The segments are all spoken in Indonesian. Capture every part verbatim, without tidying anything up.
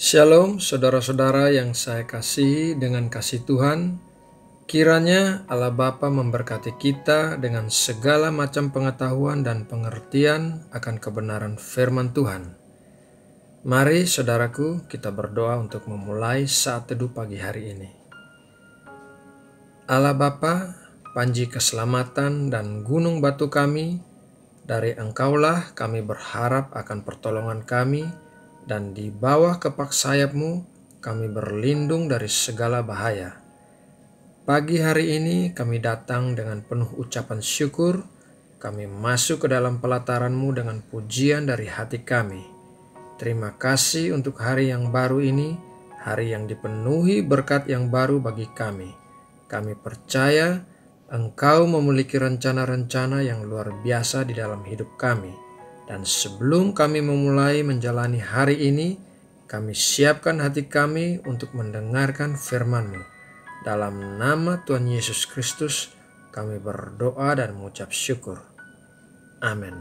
Shalom saudara-saudara yang saya kasihi dengan kasih Tuhan. Kiranya Allah Bapa memberkati kita dengan segala macam pengetahuan dan pengertian akan kebenaran firman Tuhan. Mari saudaraku, kita berdoa untuk memulai saat teduh pagi hari ini. Allah Bapa, panji keselamatan dan gunung batu kami, dari Engkaulah kami berharap akan pertolongan kami, dan di bawah kepak sayap-Mu kami berlindung dari segala bahaya. Pagi hari ini kami datang dengan penuh ucapan syukur. Kami masuk ke dalam pelataran-Mu dengan pujian dari hati kami. Terima kasih untuk hari yang baru ini, hari yang dipenuhi berkat yang baru bagi kami. Kami percaya Engkau memiliki rencana-rencana yang luar biasa di dalam hidup kami. Dan sebelum kami memulai menjalani hari ini, kami siapkan hati kami untuk mendengarkan firman-Mu. Dalam nama Tuhan Yesus Kristus, kami berdoa dan mengucap syukur. Amin.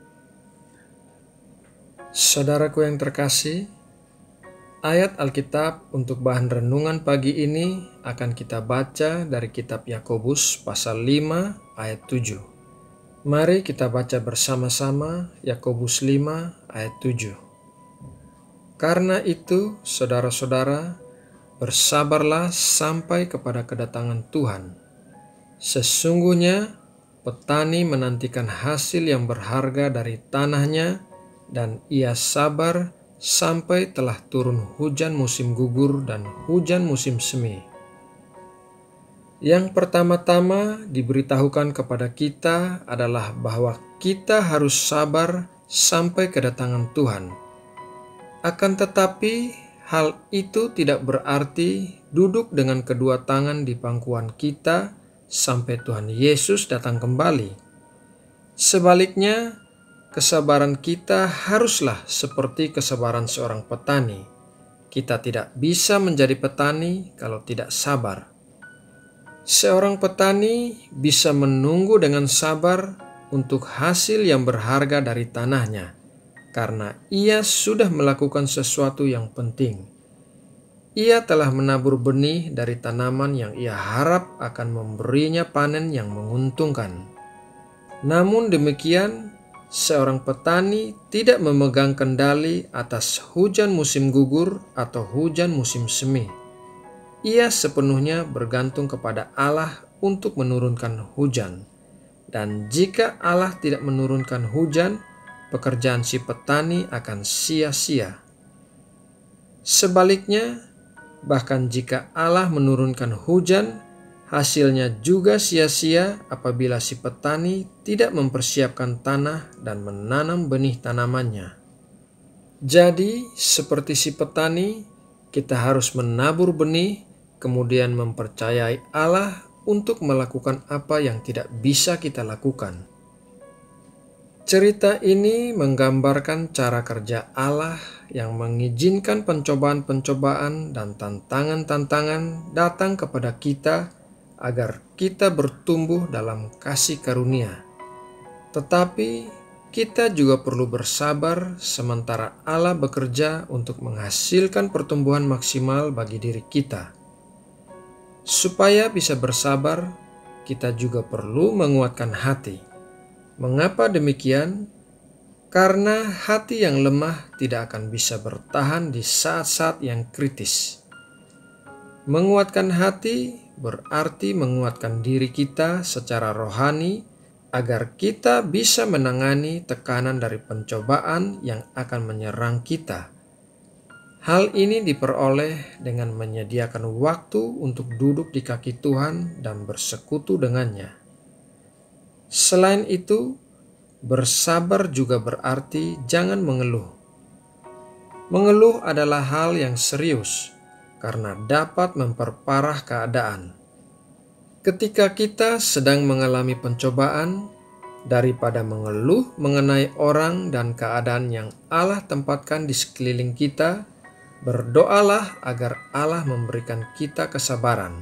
Saudaraku yang terkasih, ayat Alkitab untuk bahan renungan pagi ini akan kita baca dari kitab Yakobus pasal lima ayat tujuh. Mari kita baca bersama-sama Yakobus lima ayat tujuh. Karena itu, saudara-saudara, bersabarlah sampai kepada kedatangan Tuhan. Sesungguhnya petani menantikan hasil yang berharga dari tanahnya, dan ia sabar sampai telah turun hujan musim gugur dan hujan musim semi. Yang pertama-tama diberitahukan kepada kita adalah bahwa kita harus sabar sampai kedatangan Tuhan. Akan tetapi, hal itu tidak berarti duduk dengan kedua tangan di pangkuan kita sampai Tuhan Yesus datang kembali. Sebaliknya, kesabaran kita haruslah seperti kesabaran seorang petani. Kita tidak bisa menjadi petani kalau tidak sabar. Seorang petani bisa menunggu dengan sabar untuk hasil yang berharga dari tanahnya, karena ia sudah melakukan sesuatu yang penting. Ia telah menabur benih dari tanaman yang ia harap akan memberinya panen yang menguntungkan. Namun demikian, seorang petani tidak memegang kendali atas hujan musim gugur atau hujan musim semi. Ia sepenuhnya bergantung kepada Allah untuk menurunkan hujan. Dan jika Allah tidak menurunkan hujan, pekerjaan si petani akan sia-sia. Sebaliknya, bahkan jika Allah menurunkan hujan, hasilnya juga sia-sia apabila si petani tidak mempersiapkan tanah dan menanam benih tanamannya. Jadi, seperti si petani, kita harus menabur benih, kemudian mempercayai Allah untuk melakukan apa yang tidak bisa kita lakukan. Cerita ini menggambarkan cara kerja Allah yang mengizinkan pencobaan-pencobaan dan tantangan-tantangan datang kepada kita agar kita bertumbuh dalam kasih karunia. Tetapi kita juga perlu bersabar sementara Allah bekerja untuk menghasilkan pertumbuhan maksimal bagi diri kita. Supaya bisa bersabar, kita juga perlu menguatkan hati. Mengapa demikian? Karena hati yang lemah tidak akan bisa bertahan di saat-saat yang kritis. Menguatkan hati berarti menguatkan diri kita secara rohani agar kita bisa menangani tekanan dari pencobaan yang akan menyerang kita. Hal ini diperoleh dengan menyediakan waktu untuk duduk di kaki Tuhan dan bersekutu dengannya. Selain itu, bersabar juga berarti jangan mengeluh. Mengeluh adalah hal yang serius karena dapat memperparah keadaan. Ketika kita sedang mengalami pencobaan, daripada mengeluh mengenai orang dan keadaan yang Allah tempatkan di sekeliling kita, berdoalah agar Allah memberikan kita kesabaran.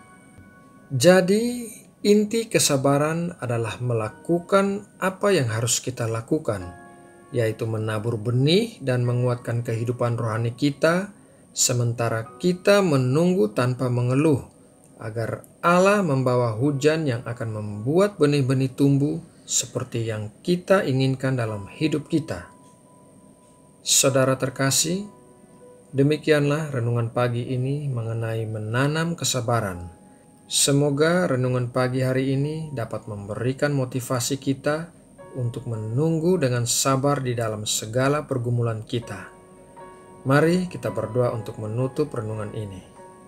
Jadi, inti kesabaran adalah melakukan apa yang harus kita lakukan, yaitu menabur benih dan menguatkan kehidupan rohani kita sementara kita menunggu tanpa mengeluh, agar Allah membawa hujan yang akan membuat benih-benih tumbuh seperti yang kita inginkan dalam hidup kita. Saudara terkasih, demikianlah renungan pagi ini mengenai menanam kesabaran. Semoga renungan pagi hari ini dapat memberikan motivasi kita untuk menunggu dengan sabar di dalam segala pergumulan kita. Mari kita berdoa untuk menutup renungan ini.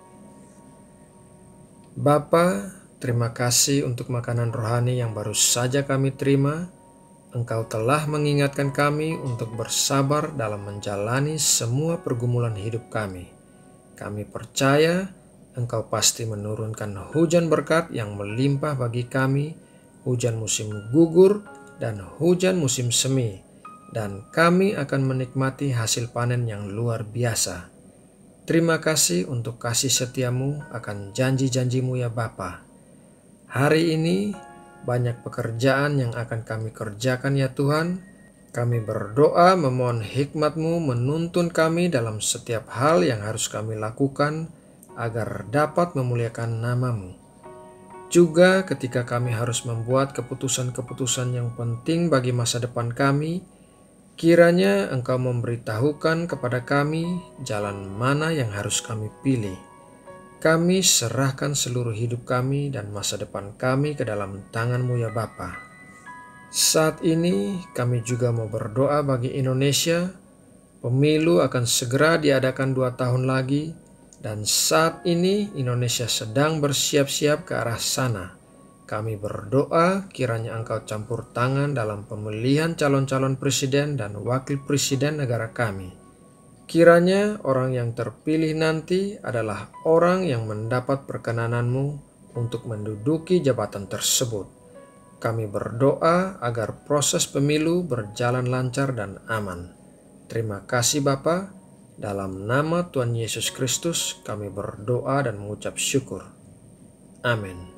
Bapa, terima kasih untuk makanan rohani yang baru saja kami terima. Engkau telah mengingatkan kami untuk bersabar dalam menjalani semua pergumulan hidup kami. Kami percaya Engkau pasti menurunkan hujan berkat yang melimpah bagi kami, hujan musim gugur dan hujan musim semi, dan kami akan menikmati hasil panen yang luar biasa. Terima kasih untuk kasih setiamu akan janji-janjimu ya Bapa. Hari ini banyak pekerjaan yang akan kami kerjakan ya Tuhan. Kami berdoa memohon hikmat-Mu menuntun kami dalam setiap hal yang harus kami lakukan agar dapat memuliakan nama-Mu. Juga ketika kami harus membuat keputusan-keputusan yang penting bagi masa depan kami, kiranya Engkau memberitahukan kepada kami jalan mana yang harus kami pilih. Kami serahkan seluruh hidup kami dan masa depan kami ke dalam tangan-Mu ya Bapa. Saat ini kami juga mau berdoa bagi Indonesia. Pemilu akan segera diadakan dua tahun lagi, dan saat ini Indonesia sedang bersiap-siap ke arah sana. Kami berdoa kiranya Engkau campur tangan dalam pemilihan calon-calon presiden dan wakil presiden negara kami. Kiranya orang yang terpilih nanti adalah orang yang mendapat perkenanan-Mu untuk menduduki jabatan tersebut. Kami berdoa agar proses pemilu berjalan lancar dan aman. Terima kasih Bapa. Dalam nama Tuhan Yesus Kristus kami berdoa dan mengucap syukur. Amin.